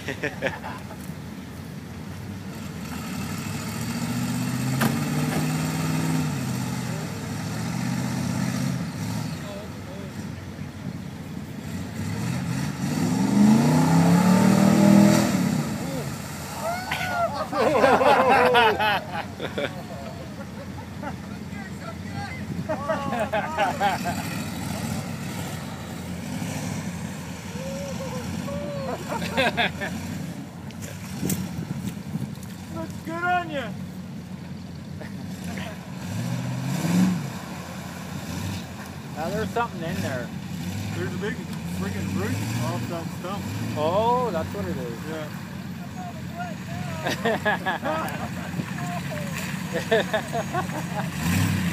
Looks good on you. Now there's something in there. There's a big freaking root off that stump. Oh, that's what it is. Yeah.